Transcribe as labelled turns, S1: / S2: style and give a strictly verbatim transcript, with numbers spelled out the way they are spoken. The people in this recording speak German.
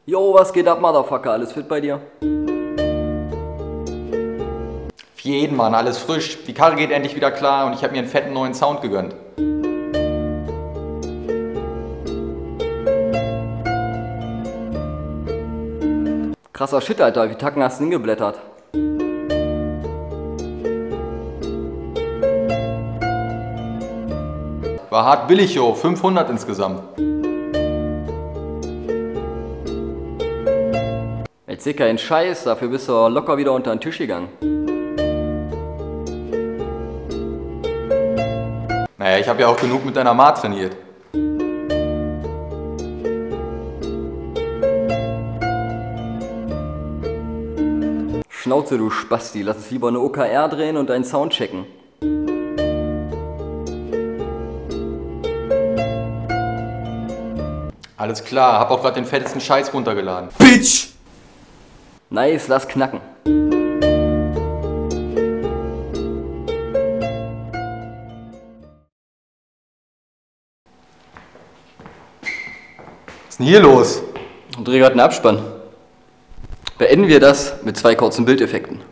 S1: Yo, was geht ab, Motherfucker? Alles fit bei dir?
S2: Für jeden, Mann, alles frisch. Die Karre geht endlich wieder klar und ich habe mir einen fetten neuen Sound gegönnt.
S1: Krasser Shit, Alter. Wie Tacken hast du hingeblättert?
S2: War hart billig, jo. fünfhundert insgesamt.
S1: Erzähl keinen Scheiß, dafür bist du locker wieder unter den Tisch gegangen.
S2: Naja, ich habe ja auch genug mit deiner Ma trainiert.
S1: Schnauze, du Spasti. Lass uns lieber eine O K R drehen und deinen Sound checken.
S2: Alles klar, hab auch gerade den fettesten Scheiß runtergeladen.
S1: Bitch! Nice, lass knacken.
S2: Was ist denn hier los?
S1: Und dreh grad einen Abspann. Beenden wir das mit zwei kurzen Bildeffekten.